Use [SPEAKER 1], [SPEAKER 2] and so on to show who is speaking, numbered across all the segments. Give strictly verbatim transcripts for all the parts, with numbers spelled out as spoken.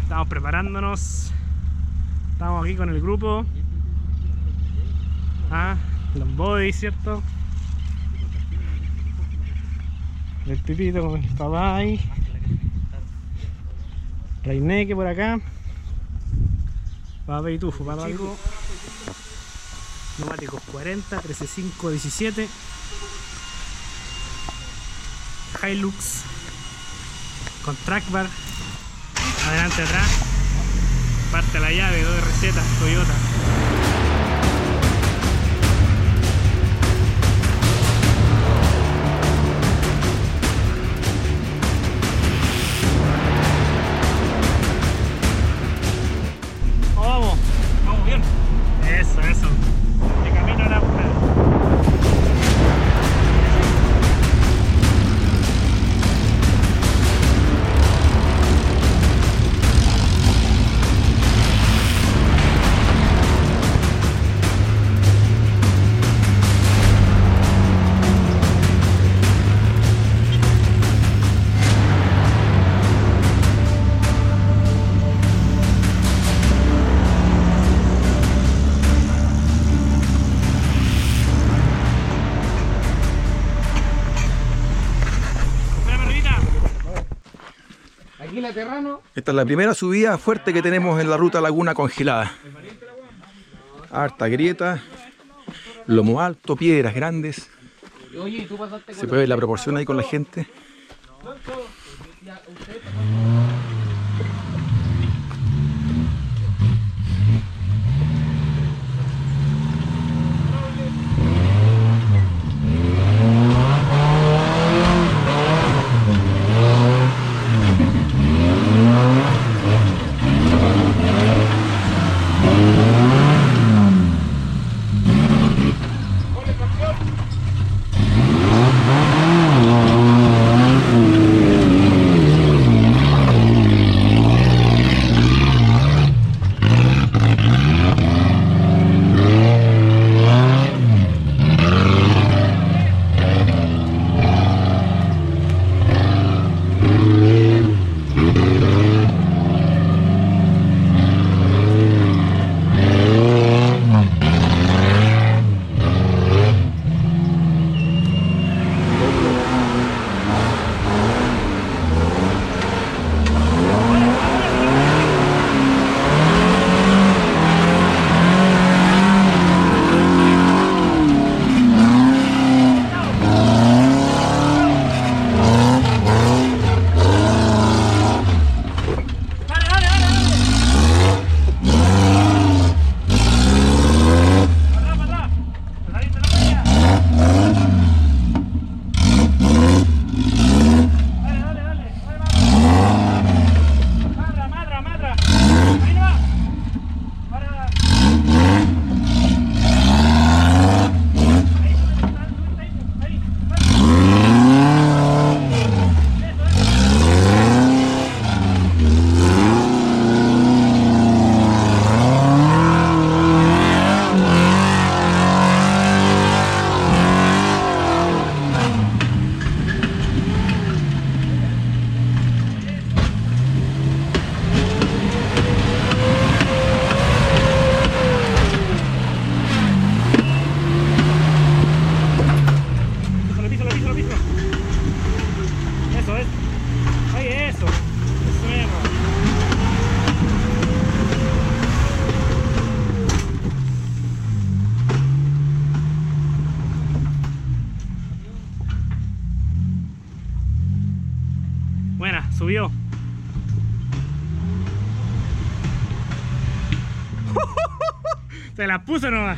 [SPEAKER 1] Estamos preparándonos. Estamos aquí con el grupo. Ah, los bodies, ¿cierto? El Pipito con el papá ahí. Reineque por acá. Papá Pitufo, papá Pitufo. Neumáticos cuarenta, trece cinco, diecisiete. Hilux con track bar. Adelante, atrás. Parte la llave, dos recetas, Toyota. Vamos, vamos bien. Eso, eso. De camino a la pura.
[SPEAKER 2] Esta es la primera subida fuerte que tenemos en la ruta Laguna Congelada. Harta grieta, lomo alto, piedras grandes. Se puede ver la proporción ahí con la gente.
[SPEAKER 1] Buena, subió. Se la puso nomás.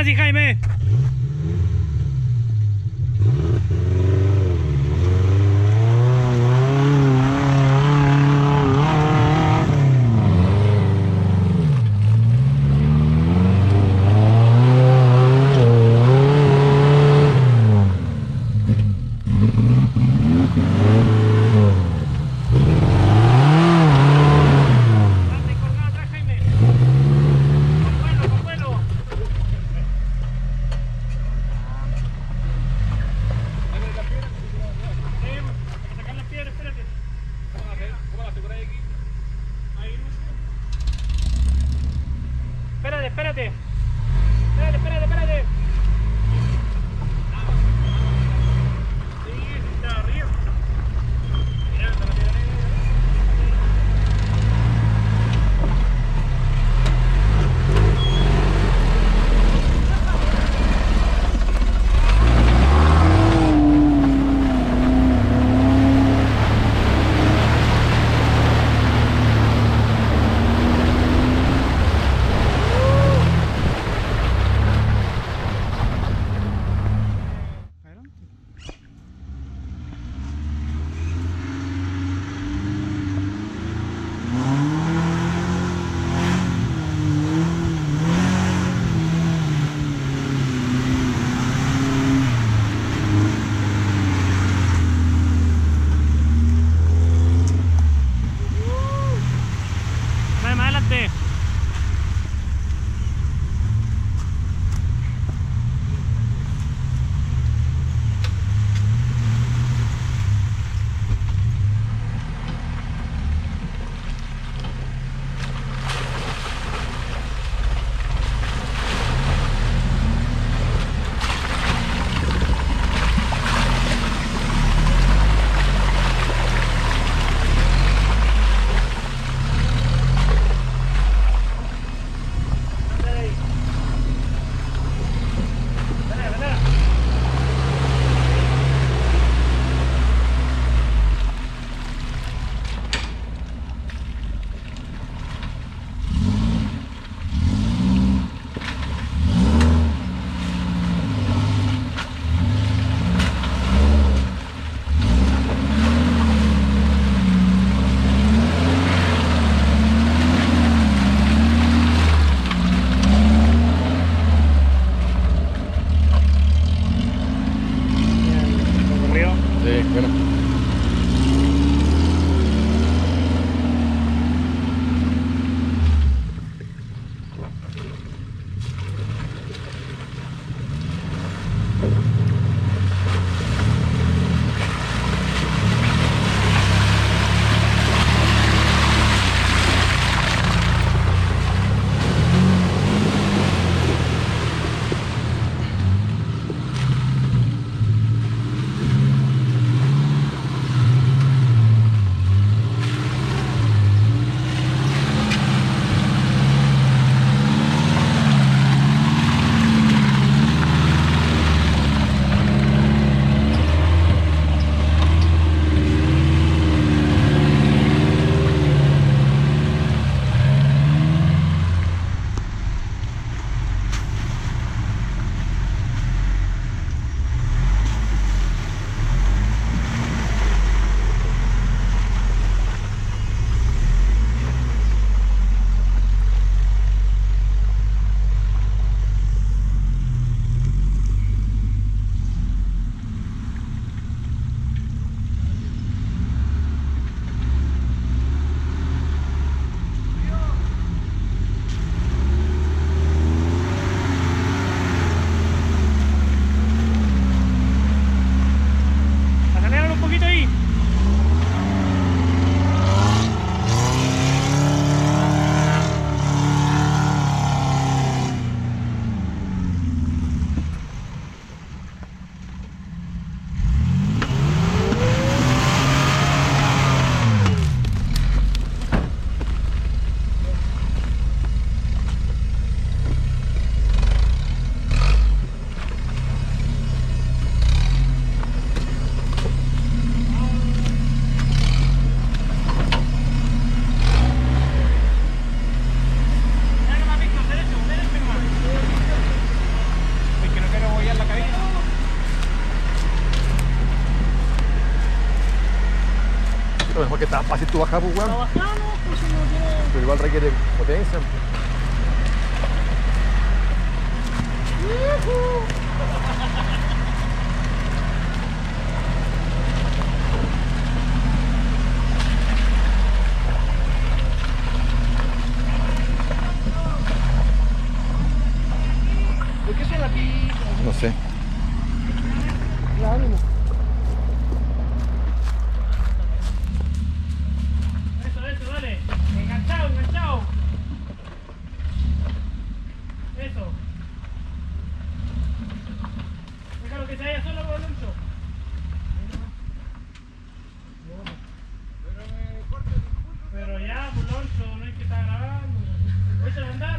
[SPEAKER 1] así, Jaime.
[SPEAKER 2] porque está fácil tu bajar, pues, weón.
[SPEAKER 1] Lo bajamos, pues si no tiene...
[SPEAKER 2] Pero igual requiere potencia.
[SPEAKER 1] ¿Por qué suena pi?
[SPEAKER 2] No sé.
[SPEAKER 1] Ya, ánimo. Eso, eso, dale. Enganchado, enganchado. Eso. Déjalo que se vaya solo por Alonso. Pero ya, por Alonso, no hay que estar grabando. Échale a andar.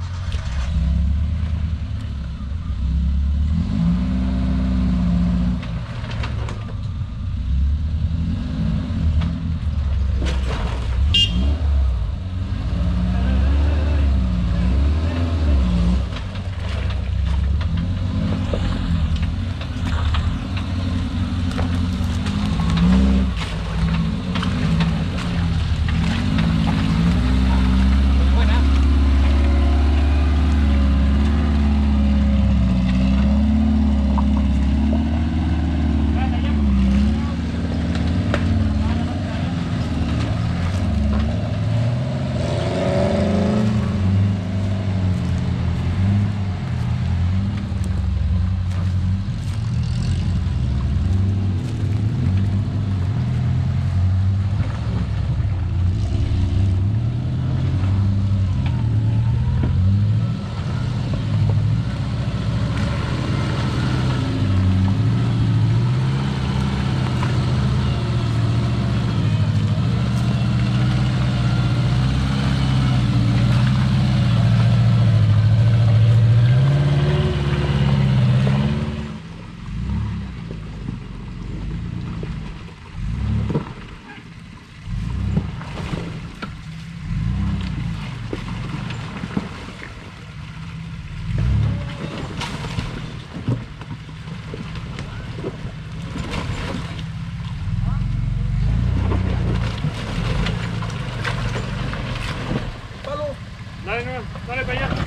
[SPEAKER 1] Dale, no, dale para allá.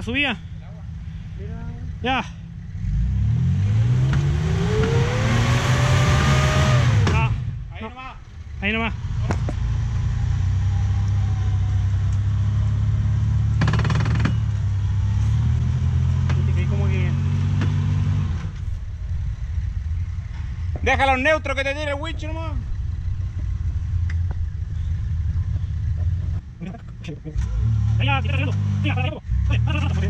[SPEAKER 1] subida. Ya. Ah, ahí no. nomás. Ahí nomás. Como que...
[SPEAKER 3] Déjalo neutro que te tire el winch nomás.
[SPEAKER 1] Venga, tira, tira, tira, para arriba.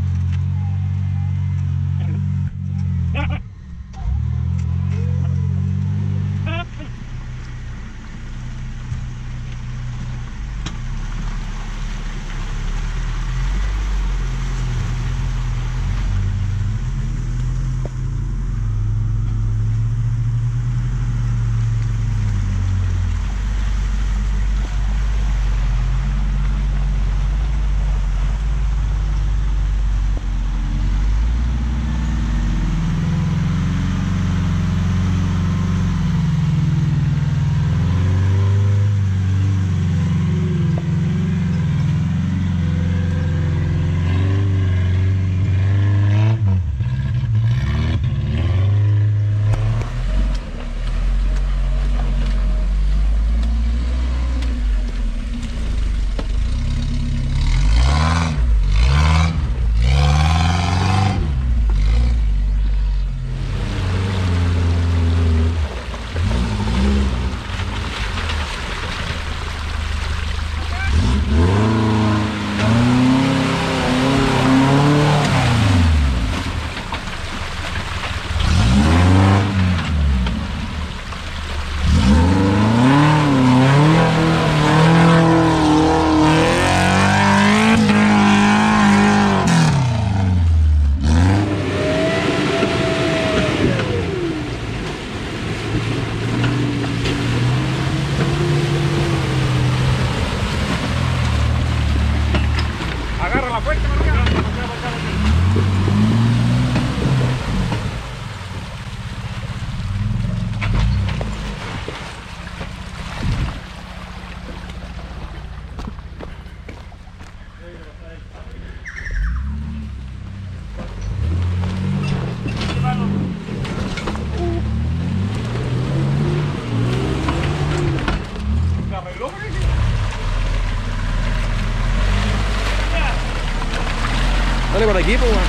[SPEAKER 2] Dale por aquí, pues, weón.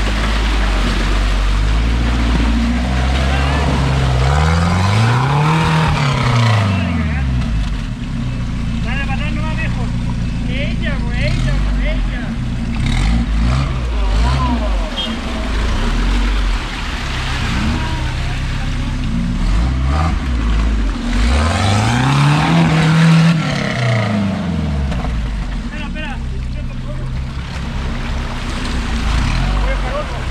[SPEAKER 1] Dale para atrás nomás, viejo. Ella, güey, ella, ella. Espera, espera. Voy a dejar otro.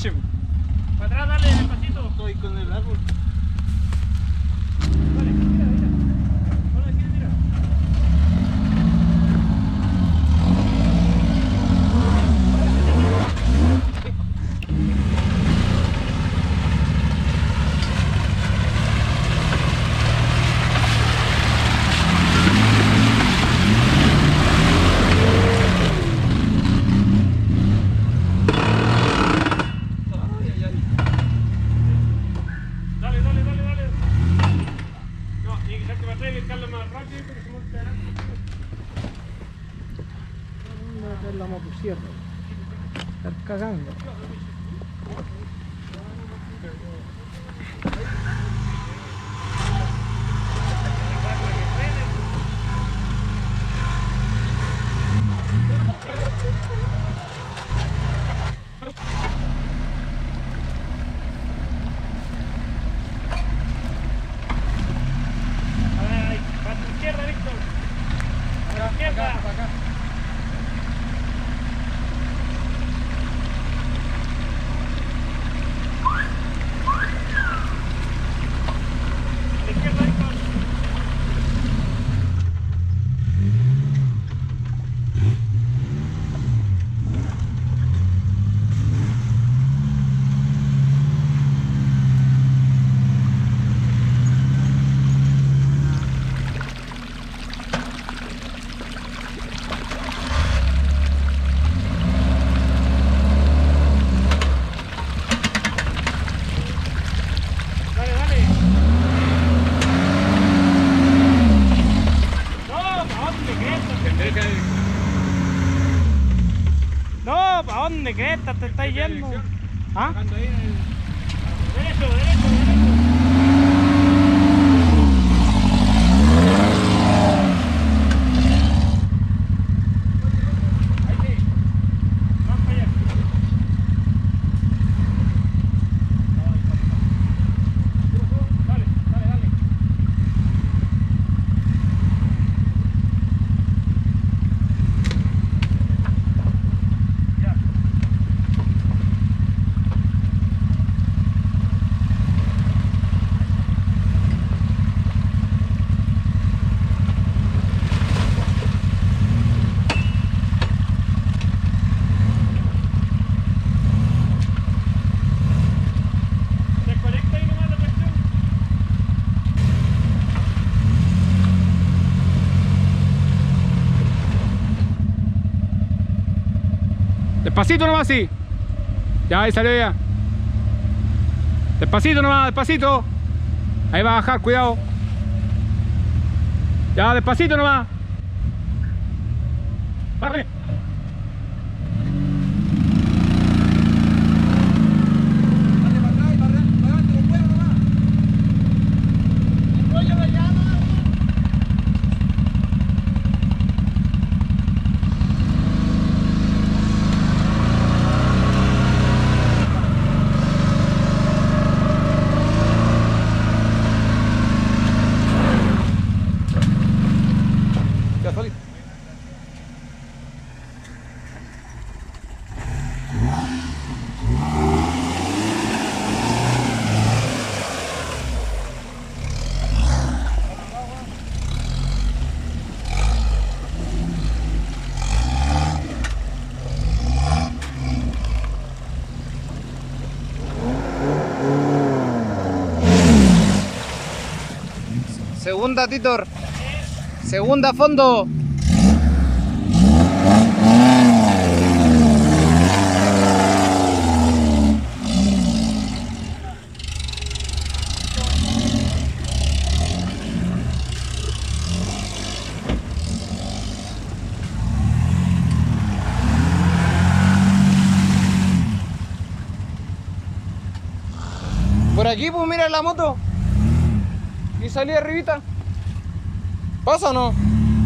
[SPEAKER 3] coche.
[SPEAKER 1] Para atrás, dale, despacito.
[SPEAKER 3] Estoy con el árbol.
[SPEAKER 1] Dale, mira, mira. Ahora aquí, mira. Dale, dale, dale, dale. No, tiene que ser que va a traer el carro más rápido porque se monta adelante.
[SPEAKER 4] No es la motosierra. Estar cagando.
[SPEAKER 1] Ay, para tu izquierda, Víctor. Para la izquierda.
[SPEAKER 4] Para acá.
[SPEAKER 1] A la izquierda, Víctor. Dale, dale. No, ¿para dónde crees? No, ¿para dónde crees? Te estás yendo. ¿Ah? Derecho, derecho, derecho. Ahí sí. Más para allá. Dale, dale, dale. Ya. Desconecta ahí nomás la presión.
[SPEAKER 3] Despacito nomás, sí. Ya, ahí salió ya. Despacito nomás, despacito. Ahí va a bajar, cuidado. Ya, despacito nomás. Barre.
[SPEAKER 2] Ya salí.
[SPEAKER 4] Segunda, Titor. Segunda, fondo. Por aquí, pues mira la moto. Y salí arribita. ¿Pasa o no?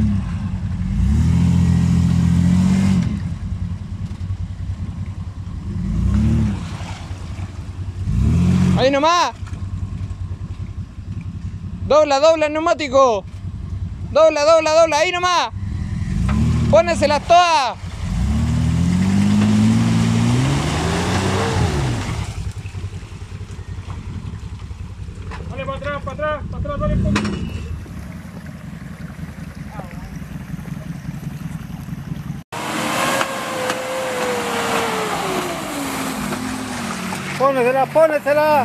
[SPEAKER 4] Ahí nomás. Dobla, dobla el neumático. Dobla, dobla, dobla. Ahí nomás. Póneselas todas.
[SPEAKER 1] Pónesela, pónesela.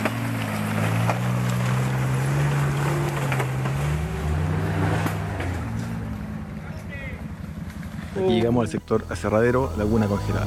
[SPEAKER 2] Aquí llegamos al sector aserradero, Laguna Congelada.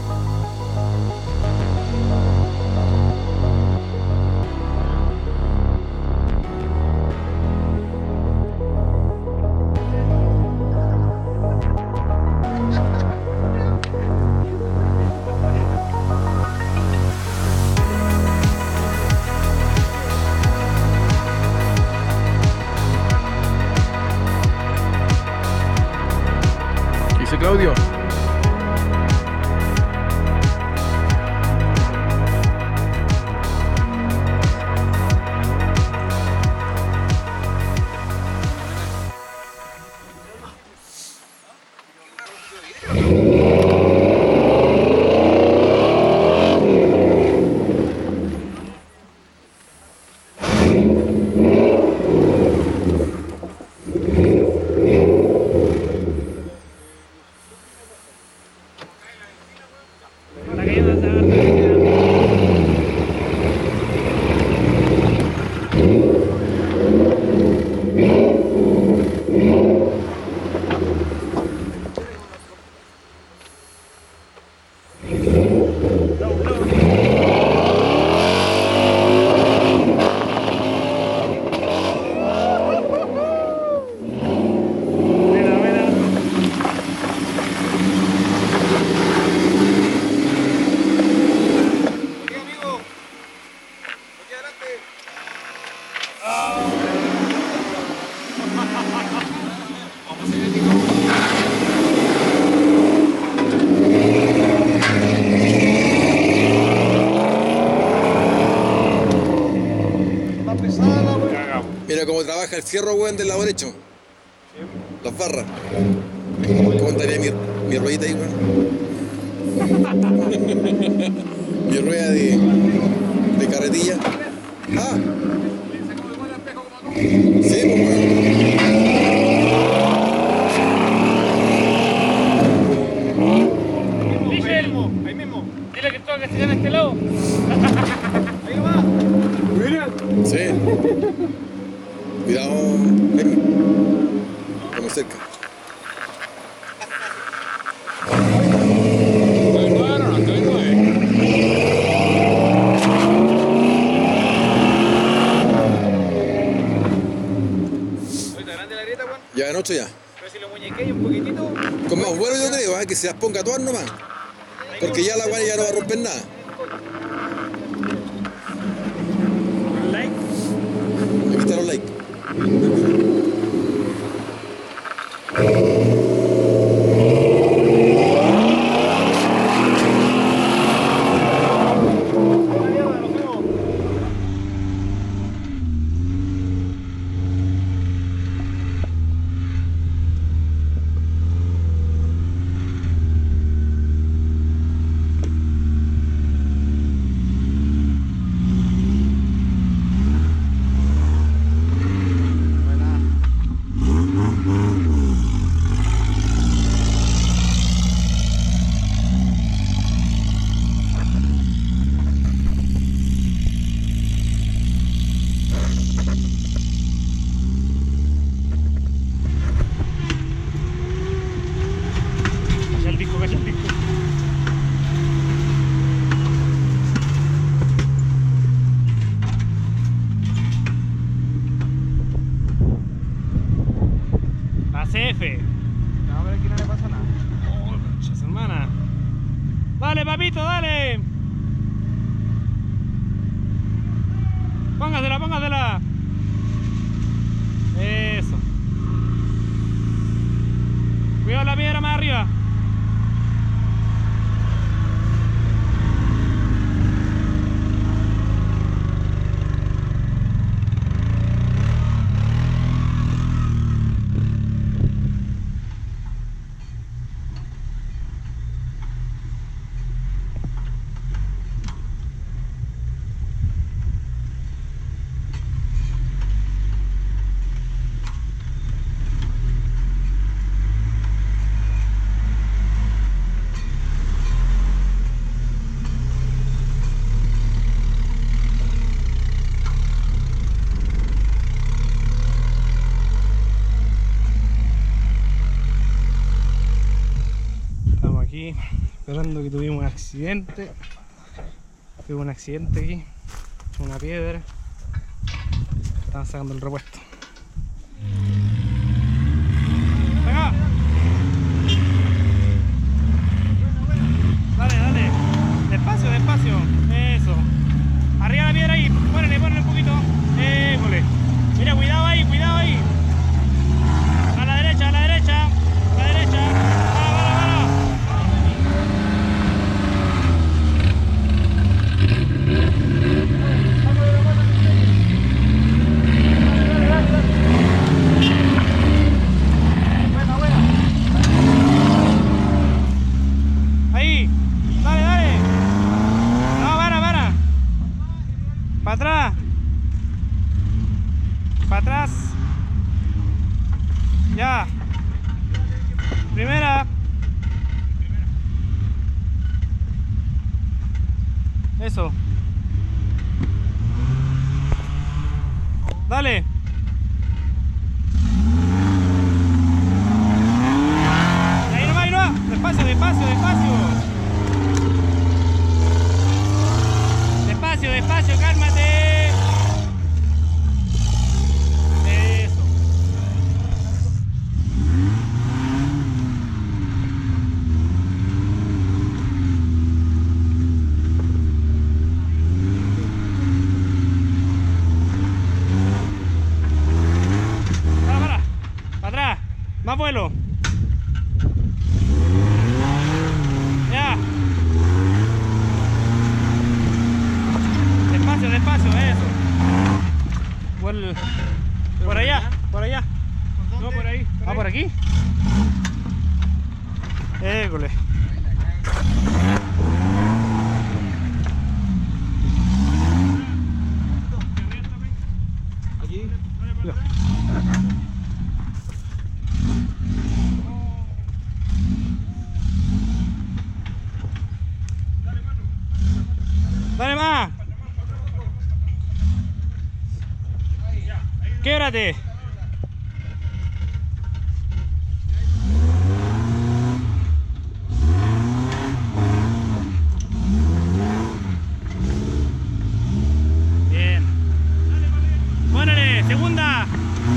[SPEAKER 2] Dice Claudio. Mira cómo trabaja el fierro, weón, del lado derecho. Las barras. ¿Cómo estaría mi, mi ruedita ahí, weón? Mi rueda de, de carretilla. Ah. Sí, pues, weón.
[SPEAKER 1] Guillermo, ahí mismo. Dile que toca que se en este lado. Ahí va. Mira.
[SPEAKER 2] Sí. Cuidado, Jaime. Estamos cerca. Ya de noche ya.
[SPEAKER 4] Pero si lo muñequeé un poquitito.
[SPEAKER 2] Con más bueno yo creo, ¿eh? Que se las ponga todas nomás. Porque ya la guay ya no va a romper nada.
[SPEAKER 1] Like.
[SPEAKER 2] Aquí están los likes.
[SPEAKER 1] Cacha el disco, cacha el disco. La C F.
[SPEAKER 4] No, pero aquí no le pasa nada.
[SPEAKER 1] Oh, conchas, hermana. Dale, papito, dale. Póngasela, póngasela. Eso. Cuidado la piedra más arriba.
[SPEAKER 5] informando que tuvimos un accidente. Tuve un accidente aquí, una piedra. Estaban sacando el repuesto. ¡Venga! Dale, dale. Despacio, despacio. Eso. Arriba la piedra ahí. Ponele, ponele un poquito. École. Mira, cuidado ahí, cuidado ahí. A la derecha, a la derecha. A la derecha. Para, para, para. Ahí. Dale, dale. No, para, para. Para atrás. Para atrás. Ya. Primera. Eso. Dale. Ahí nomás, ahí nomás. Despacio, despacio, despacio. Despacio, despacio, cálmate. Eso. Para, para. Para atrás. Más vuelo. Ya. Despacio, despacio, eso. Por, por allá, por allá.
[SPEAKER 1] No, por ahí.
[SPEAKER 5] Ah, por aquí. École.
[SPEAKER 1] Aquí.
[SPEAKER 5] Dale más. Québrate. Bien. Pónele, segunda.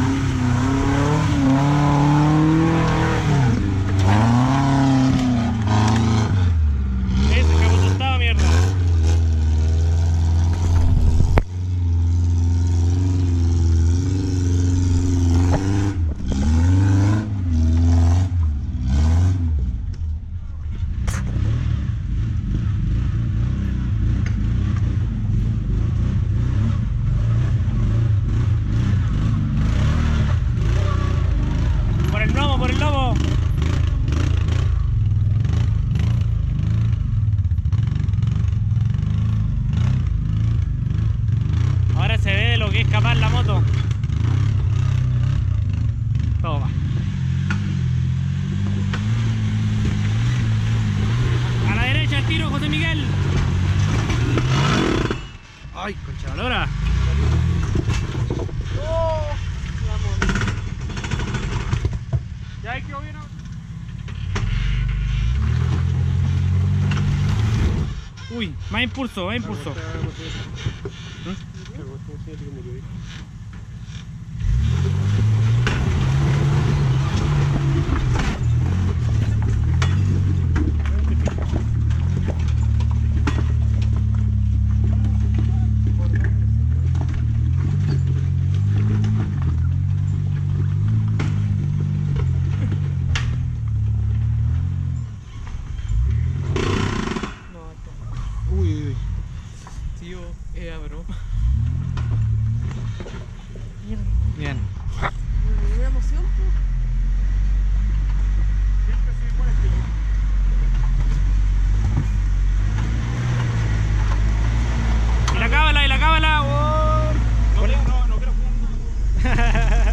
[SPEAKER 5] Eso, que vos estaba mierda. Por el lobo, por el lobo. Ahora se ve lo que es capaz la moto. Toma. A la derecha el tiro, José Miguel. Ay, concha valora.
[SPEAKER 1] Ya ahí quedó bien.
[SPEAKER 5] Uy, más impulso, más impulso. Uy, uy.
[SPEAKER 4] Tío, era broma.
[SPEAKER 5] Bien.
[SPEAKER 6] Una emoción, pues.
[SPEAKER 5] Y la cábala, y la cábala. Oh.
[SPEAKER 1] No, no, no quiero jugar.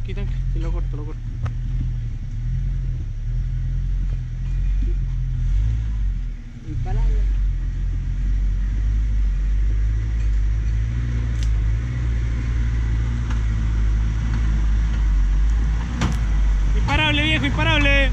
[SPEAKER 5] tranqui, tranqui. Si lo corto, lo corto.
[SPEAKER 6] Imparable.
[SPEAKER 5] Imparable, viejo, imparable.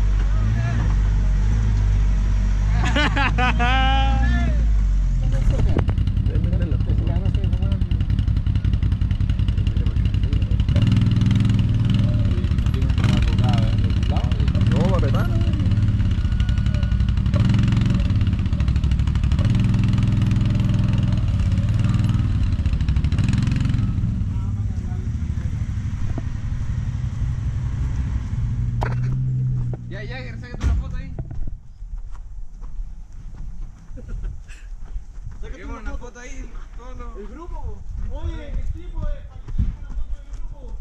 [SPEAKER 2] No, va a petar.
[SPEAKER 4] Ya, ya, sácate una foto ahí. Sácate una foto ahí. Todos los...
[SPEAKER 1] El grupo. Oye, el tipo de. Una foto del grupo.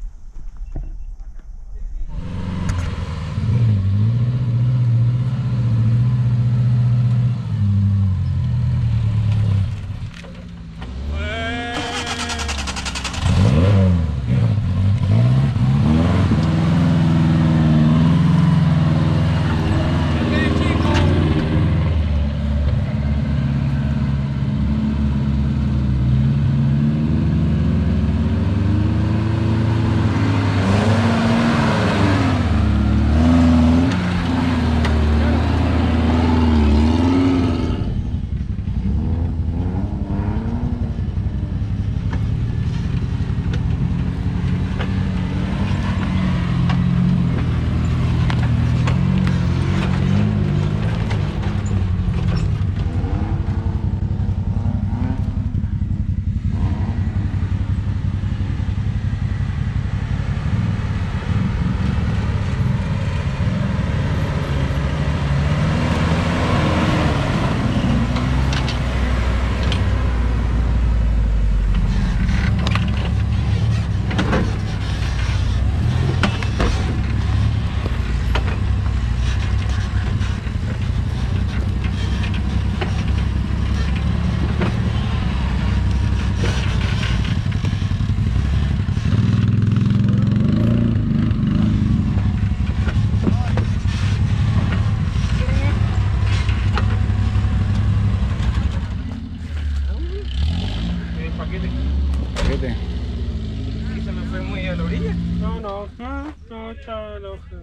[SPEAKER 3] Paquete.
[SPEAKER 4] ¿Y se me fue muy a la orilla?
[SPEAKER 1] No, no. No, no, está la hoja.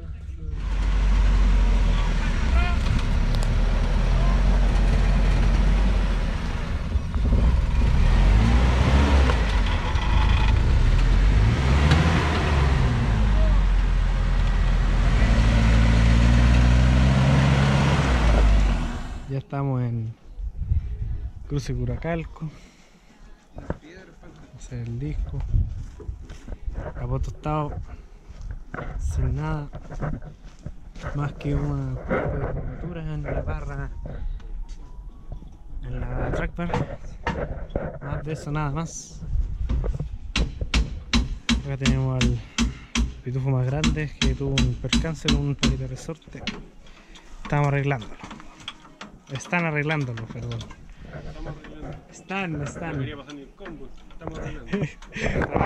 [SPEAKER 5] Ya estamos en Cruce Curacalco. Ese es el disco. Capó tostado. Sin nada. Más que una curvatura en la barra. En la track bar. Más de eso, nada más. Acá tenemos al pitufo más grande que tuvo un percance con un palito de resorte. Estamos arreglándolo. Están arreglándolo, perdón.
[SPEAKER 1] Estamos arreglando.
[SPEAKER 5] Están, están.
[SPEAKER 1] Debería pasar ni el combo. Estamos arreglando.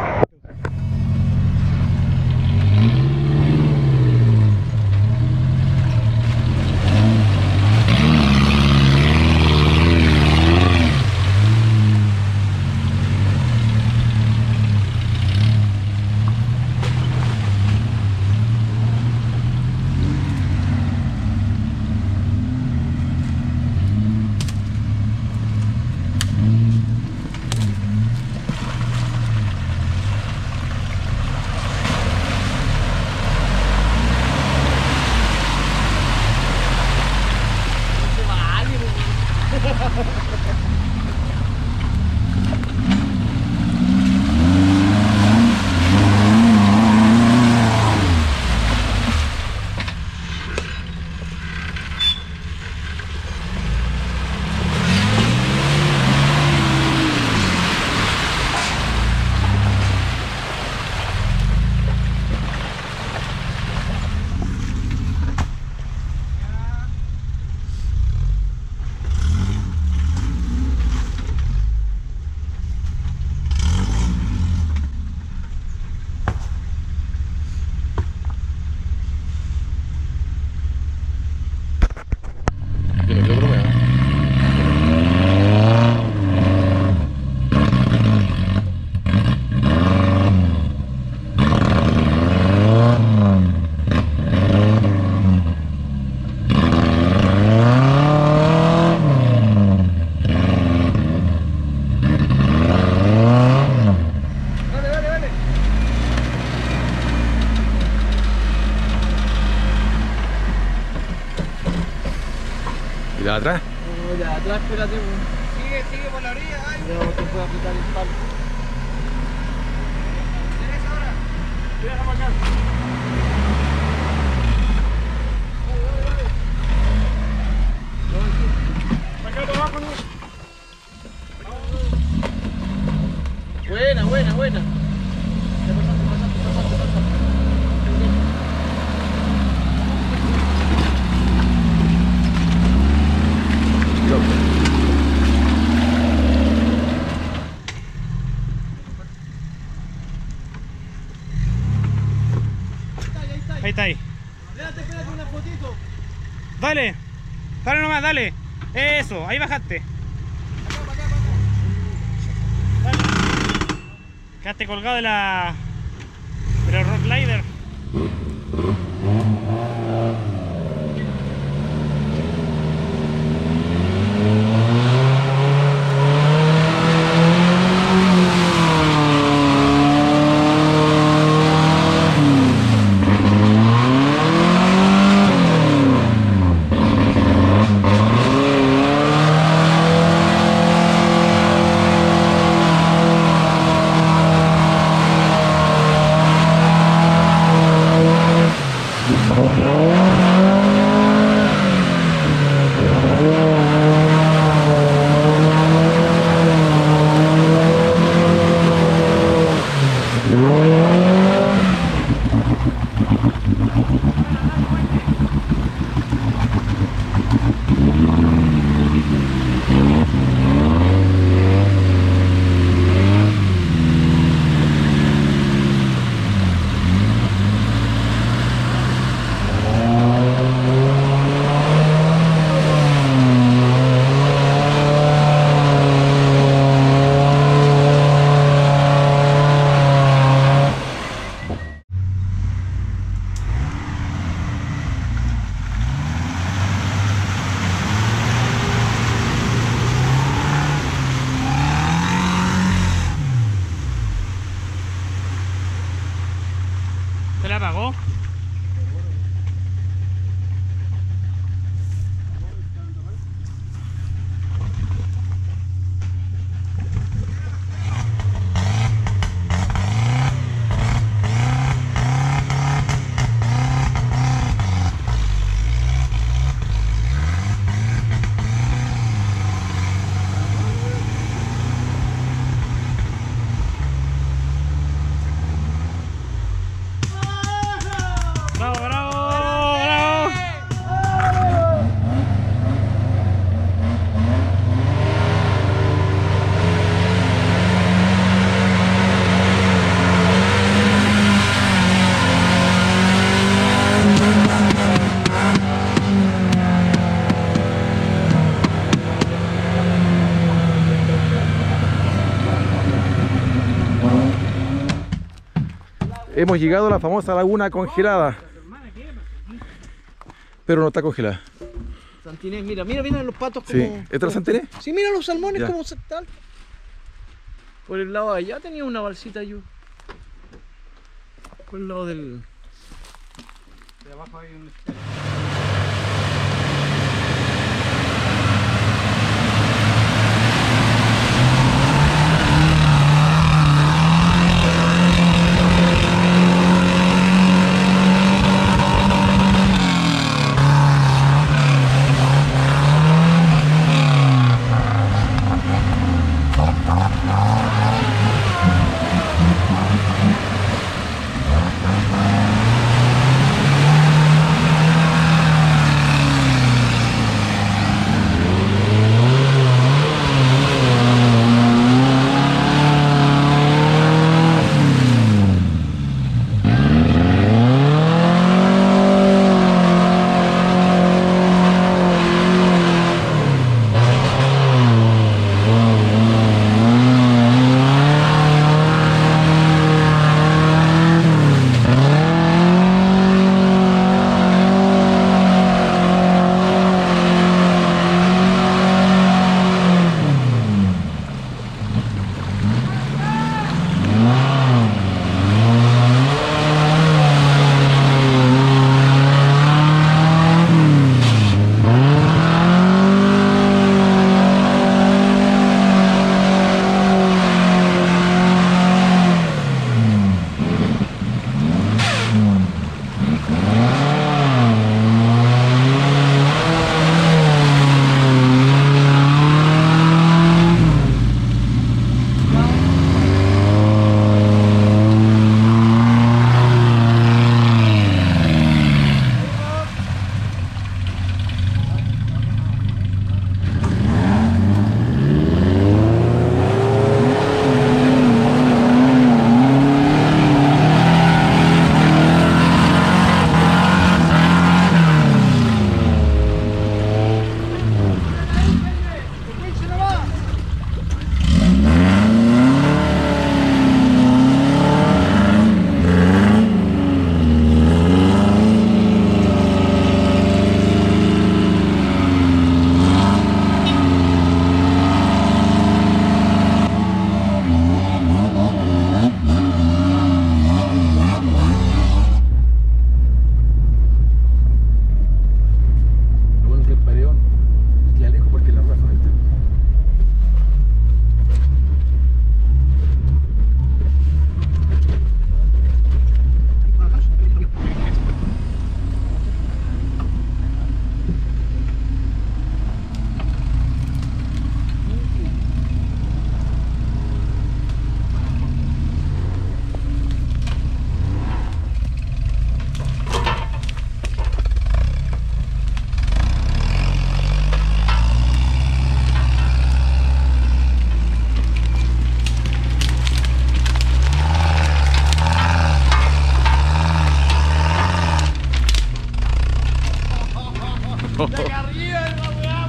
[SPEAKER 2] ¿Y la de atrás?
[SPEAKER 4] No, ya atrás, espérate, weón. Sigue, sigue por la orilla, ay. No, te puede apretar el palo. ¿Tienes ahora?
[SPEAKER 1] Tira para acá. Sacalo abajo, ¿no?
[SPEAKER 4] Buena, buena, buena. Ya pasaste, pasaste, pasaste, pasaste.
[SPEAKER 5] Ahí está ahí.
[SPEAKER 4] Espérate, espérate una fotito.
[SPEAKER 5] Dale. Dale nomás, dale. Eso, ahí bajaste. Dale. Quedaste colgado de la... del rock glider. ¿Se la apagó? Bravo, bravo, bravo.
[SPEAKER 2] Hemos llegado a la famosa laguna congelada. Pero no está congelada.
[SPEAKER 4] Santinés, mira, mira, mira los patos como...
[SPEAKER 2] Sí. ¿Esta es la Santinés?
[SPEAKER 4] Sí, mira los salmones
[SPEAKER 2] Ya.
[SPEAKER 4] como se tal. Por el lado de allá tenía una balsita yo. Por el lado del...
[SPEAKER 1] De abajo hay un...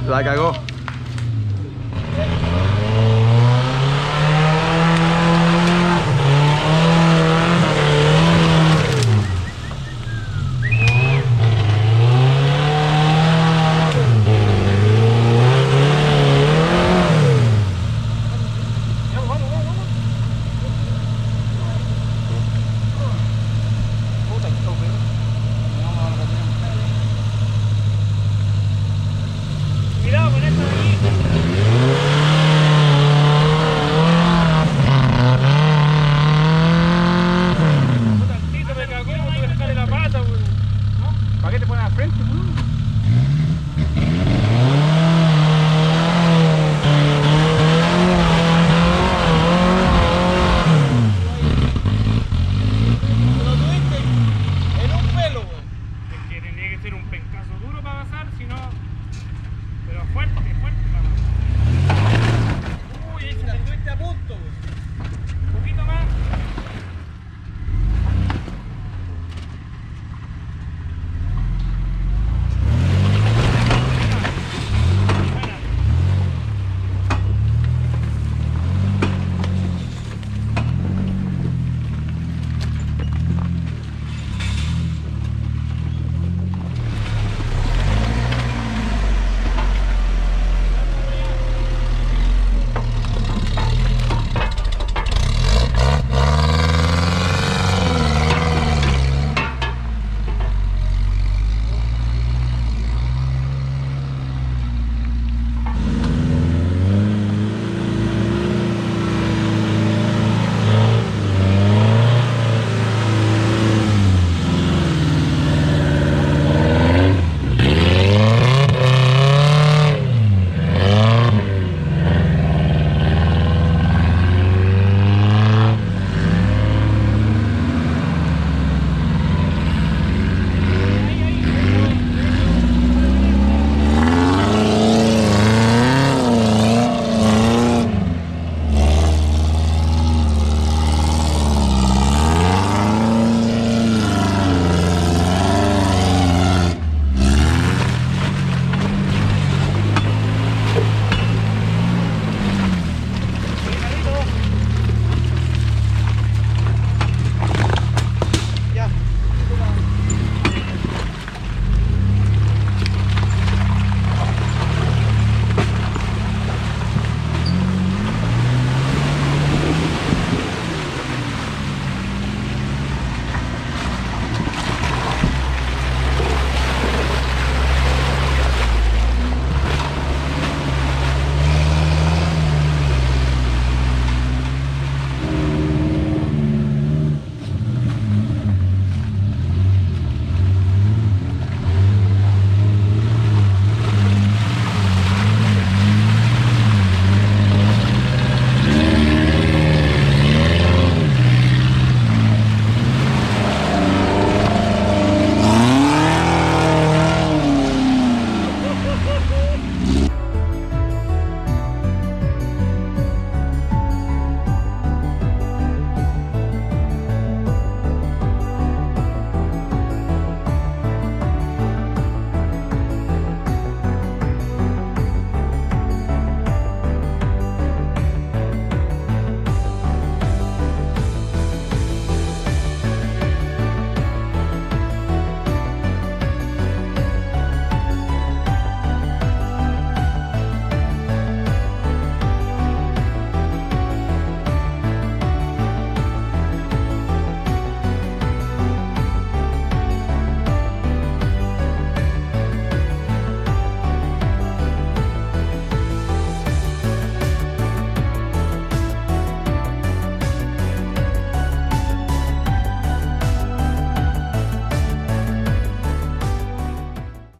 [SPEAKER 2] La cagó.
[SPEAKER 5] Cuidado con esto de aquí. Tantito me cagó, tuve que sacarle la pata, weón.
[SPEAKER 3] ¿Para qué te pones al frente, weón?
[SPEAKER 4] Lo tuviste en un pelo, weón.
[SPEAKER 5] Es que tendría que ser un pencazo duro para pasar, si no. Pero fuerte.